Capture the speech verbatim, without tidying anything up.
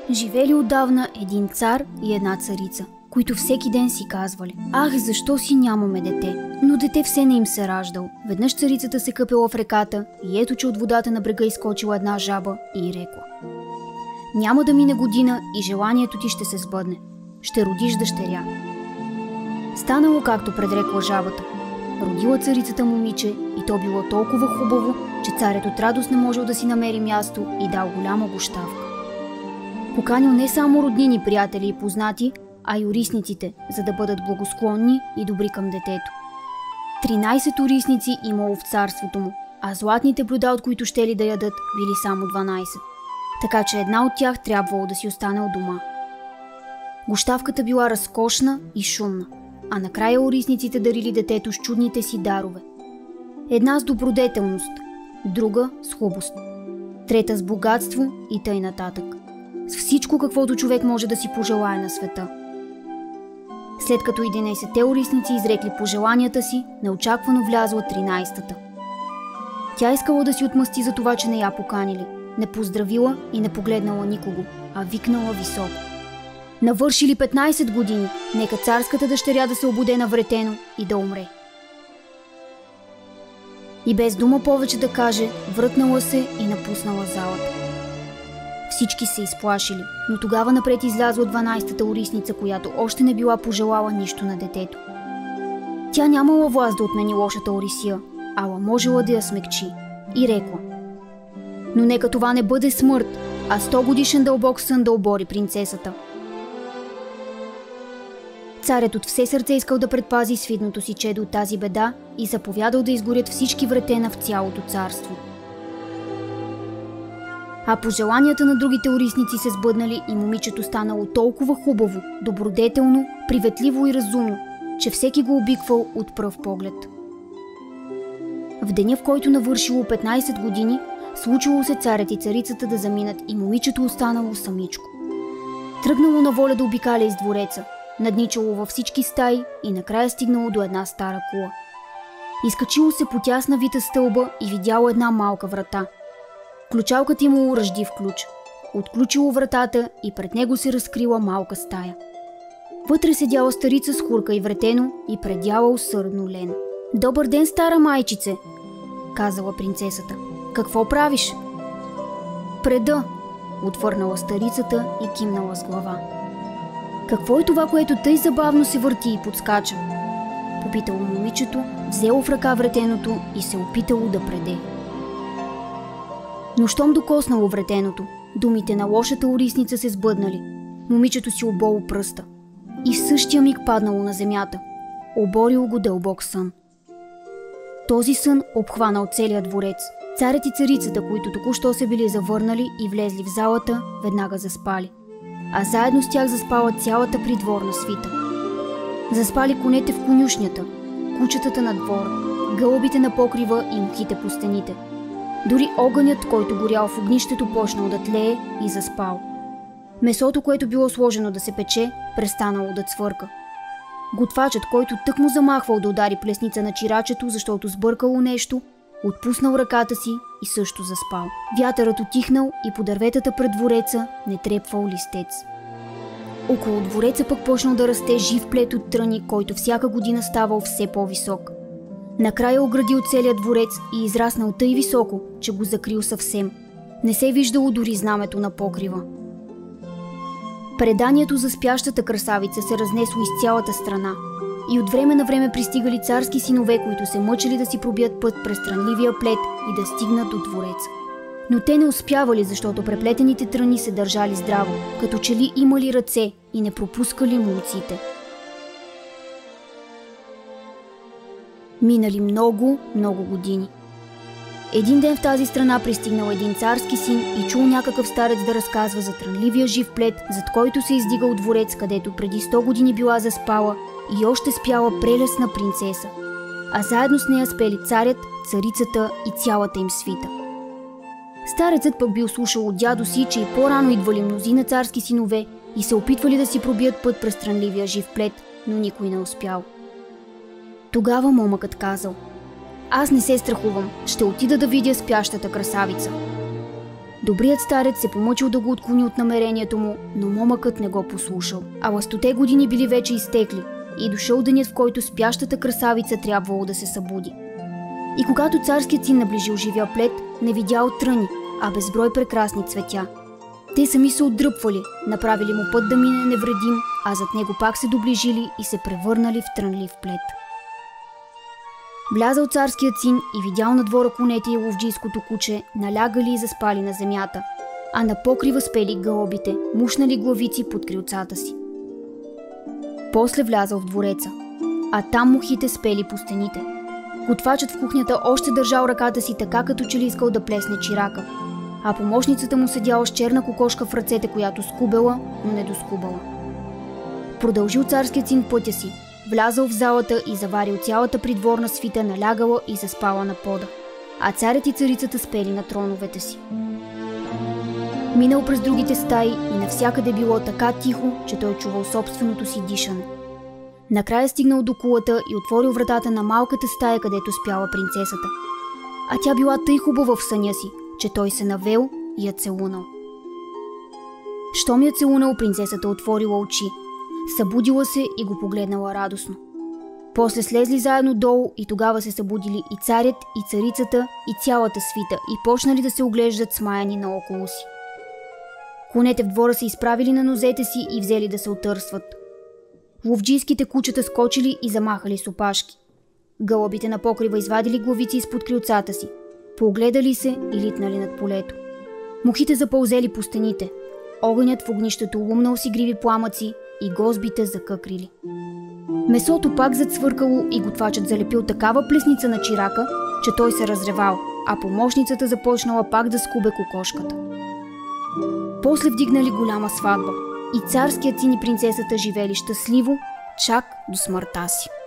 Живели отдавна един цар и една царица, които всеки ден си казвали: ах, защо си нямаме дете? Но дете все не им се раждал. Веднъж царицата се къпела в реката и ето, че от водата на брега изскочила една жаба и рекла: няма да мине година и желанието ти ще се сбъдне. Ще родиш дъщеря. Станало както предрекла жабата. Родила царицата момиче и то било толкова хубаво, че царят от радост не можел да си намери място и дал голяма гощавка. Поканил не само роднини, приятели и познати, а и орисниците, за да бъдат благосклонни и добри към детето. Тринайсет орисници имало в царството му, а златните блюда, от които щели да ядат, били само дванайсет. Така че една от тях трябвало да си остане у дома. Гощавката била разкошна и шумна, а накрая орисниците дарили детето с чудните си дарове. Една с добродетелност, друга с хубост, трета с богатство и тъй нататък. С всичко, каквото човек може да си пожелае на света. След като единайсетте орисници изрекли пожеланията си, неочаквано влязла тринайсетата. Тя искала да си отмъсти за това, че не я поканили, не поздравила и не погледнала никого, а викнала високо: навършили петнайсет години, нека царската дъщеря да се обуде навретено и да умре. И без дума повече да каже, врътнала се и напуснала залата. Всички се изплашили, но тогава напред излязла дванайсетата орисница, която още не била пожелала нищо на детето. Тя нямала власт да отмени лошата орисия, ала можела да я смекчи, и рекла: но нека това не бъде смърт, а сто годишен дълбок сън да обори принцесата. Царят от все сърце искал да предпази свидното си чедо от тази беда и заповядал да изгорят всички вратена в цялото царство. А пожеланията на другите орисници се сбъднали и момичето станало толкова хубаво, добродетелно, приветливо и разумно, че всеки го обиквал от пръв поглед. В деня, в който навършило петнайсет години, случило се царят и царицата да заминат и момичето останало самичко. Тръгнало на воля да обикаля из двореца, надничало във всички стаи и накрая стигнало до една стара кула. Изкачило се по тясна вита стълба и видяло една малка врата. Ключалката имало ръждив ключ. Отключило вратата и пред него се разкрила малка стая. Вътре седяла старица с хурка и вретено и предяла усърдно лен. Добър ден, стара майчице, казала принцесата. Какво правиш? Преда, отвърнала старицата и кимнала с глава. Какво е това, което тъй забавно се върти и подскача? Попитало момичето, взело в ръка вретеното и се опитало да преде. Но щом докоснало вретеното, думите на лошата орисница се сбъднали. Момичето си оболо пръста и в същия миг паднало на земята. Оборил го дълбок сън. Този сън обхванал целия дворец. Царят и царицата, които току-що се били завърнали и влезли в залата, веднага заспали. А заедно с тях заспала цялата придворна свита. Заспали конете в конюшнята, кучетата на двора, гълъбите на покрива и мухите по стените. Дори огънят, който горял в огнището, почнал да тлее и заспал. Месото, което било сложено да се пече, престанало да цвърка. Готвачът, който тък му замахвал да удари плесница на чирачето, защото сбъркало нещо, отпуснал ръката си и също заспал. Вятърът утихнал и по дърветата пред двореца не трепвал листец. Около двореца пък почнал да расте жив плет от тръни, който всяка година ставал все по-висок. Накрая оградил целият дворец и израснал тъй високо, че го закрил съвсем. Не се виждало дори знамето на покрива. Преданието за спящата красавица се разнесло из цялата страна и от време на време пристигали царски синове, които се мъчили да си пробият път през трънливия плет и да стигнат до двореца. Но те не успявали, защото преплетените тръни се държали здраво, като че ли имали ръце и не пропускали молците. Минали много, много години. Един ден в тази страна пристигнал един царски син и чул някакъв старец да разказва за трънливия жив плет, зад който се издигал дворец, където преди сто години била заспала и още спяла прелесна принцеса, а заедно с нея спели царят, царицата и цялата им свита. Старецът пък бил слушал от дядо си, че и по-рано идвали мнозина царски синове и се опитвали да си пробият път през трънливия жив плет, но никой не успял. Тогава момъкът казал: аз не се страхувам, ще отида да видя спящата красавица. Добрият старец се помъчил да го отклони от намерението му, но момъкът не го послушал. А ластоте години били вече изтекли и дошъл денят, в който спящата красавица трябвало да се събуди. И когато царският син наближил живия плет, не видял тръни, а безброй прекрасни цветя. Те сами се отдръпвали, направили му път да мине невредим, а зад него пак се доближили и се превърнали в трънлив плет. Влязал царският син и видял на двора конете и ловджийското куче, налягали и заспали на земята, а на покрива спели гълъбите, мушнали главици под крилцата си. После влязал в двореца, а там мухите спели по стените. Готвачът в кухнята още държал ръката си така, като че ли искал да плесне чирака, а помощницата му седяла с черна кокошка в ръцете, която скубела, но не доскубала. Продължил царският син пътя си, влязал в залата и заварил цялата придворна свита, налягала и заспала на пода, а царят и царицата спели на троновете си. Минал през другите стаи и навсякъде било така тихо, че той чувал собственото си дишане. Накрая стигнал до кулата и отворил вратата на малката стая, където спяла принцесата. А тя била тъй хубава в съня си, че той се навел и я целунал. Щом я целунал, принцесата отворила очи, събудила се и го погледнала радостно. После слезли заедно долу и тогава се събудили и царят, и царицата, и цялата свита и почнали да се оглеждат смаяни наоколо си. Конете в двора се изправили на нозете си и взели да се отърсват. Ловджийските кучета скочили и замахали с опашки. Гълъбите на покрива извадили главици изпод крилцата си, поогледали се и литнали над полето. Мухите запълзели по стените, огънят в огнището лумнал си гриви пламъци и гозбите закъкрили. Месото пак зацвъркало и готвачът залепил такава плесница на чирака, че той се разревал, а помощницата започнала пак да скубе кокошката. После вдигнали голяма сватба и царският син и принцесата живели щастливо чак до смъртта си.